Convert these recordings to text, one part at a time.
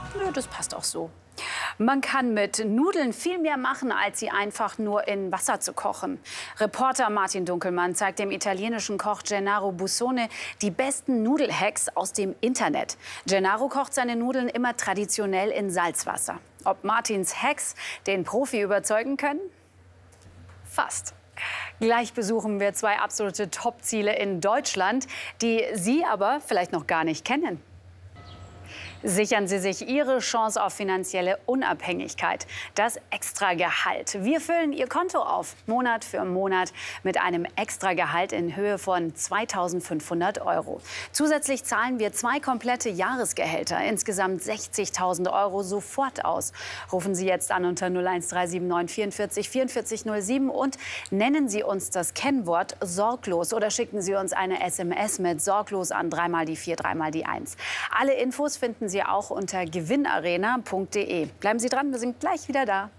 Ja, das passt auch so. Man kann mit Nudeln viel mehr machen, als sie einfach nur in Wasser zu kochen. Reporter Martin Dunkelmann zeigt dem italienischen Koch Gennaro Busone die besten Nudelhacks aus dem Internet. Gennaro kocht seine Nudeln immer traditionell in Salzwasser. Ob Martins Hacks den Profi überzeugen können? Fast. Gleich besuchen wir zwei absolute Top-Ziele in Deutschland, die Sie aber vielleicht noch gar nicht kennen. Sichern Sie sich Ihre Chance auf finanzielle Unabhängigkeit, das Extragehalt. Wir füllen Ihr Konto auf, Monat für Monat, mit einem Extragehalt in Höhe von 2.500 €. Zusätzlich zahlen wir 2 komplette Jahresgehälter, insgesamt 60.000 € sofort aus. Rufen Sie jetzt an unter 01379 44 44 07 und nennen Sie uns das Kennwort sorglos oder schicken Sie uns eine SMS mit sorglos an 3 mal die 4, 3 mal die 1. Alle Infos finden Sie auch unter gewinnarena.de. Bleiben Sie dran, wir sind gleich wieder da.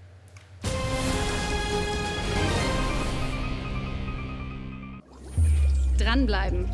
Dranbleiben.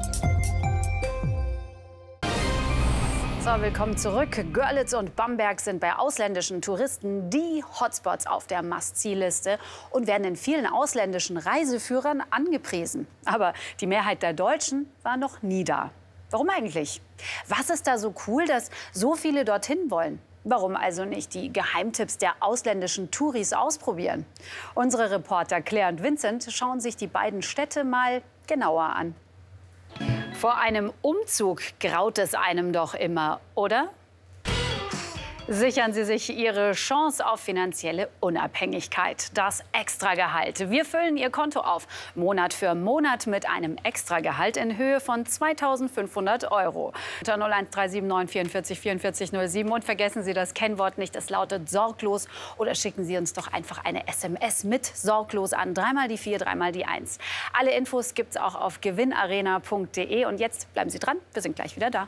So, willkommen zurück. Görlitz und Bamberg sind bei ausländischen Touristen die Hotspots auf der Must-See-Liste und werden in vielen ausländischen Reiseführern angepriesen. Aber die Mehrheit der Deutschen war noch nie da. Warum eigentlich? Was ist da so cool, dass so viele dorthin wollen? Warum also nicht die Geheimtipps der ausländischen Touris ausprobieren? Unsere Reporter Claire und Vincent schauen sich die beiden Städte mal genauer an. Vor einem Umzug graut es einem doch immer, oder? Sichern Sie sich Ihre Chance auf finanzielle Unabhängigkeit, das Extragehalt. Wir füllen Ihr Konto auf, Monat für Monat mit einem Extragehalt in Höhe von 2.500 € unter 01379 44 44 07 und vergessen Sie das Kennwort nicht, es lautet sorglos oder schicken Sie uns doch einfach eine SMS mit sorglos an 3 mal die 4, 3 mal die 1. Alle Infos gibt's auch auf gewinnarena.de und jetzt bleiben Sie dran, wir sind gleich wieder da.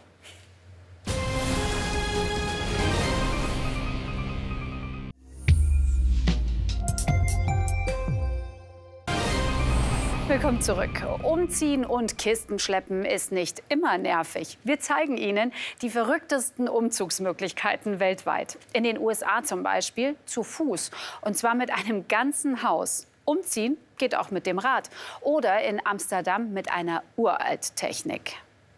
Willkommen zurück. Umziehen und Kisten schleppen ist nicht immer nervig. Wir zeigen Ihnen die verrücktesten Umzugsmöglichkeiten weltweit. In den USA zum Beispiel zu Fuß. Und zwar mit einem ganzen Haus. Umziehen geht auch mit dem Rad. Oder in Amsterdam mit einer Uralttechnik.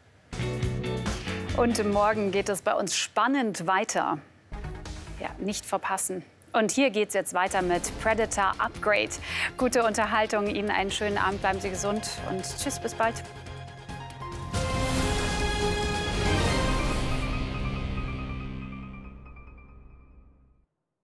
Und morgen geht es bei uns spannend weiter. Ja, nicht verpassen. Und hier geht's jetzt weiter mit Predator Upgrade. Gute Unterhaltung, Ihnen einen schönen Abend, bleiben Sie gesund und tschüss, bis bald.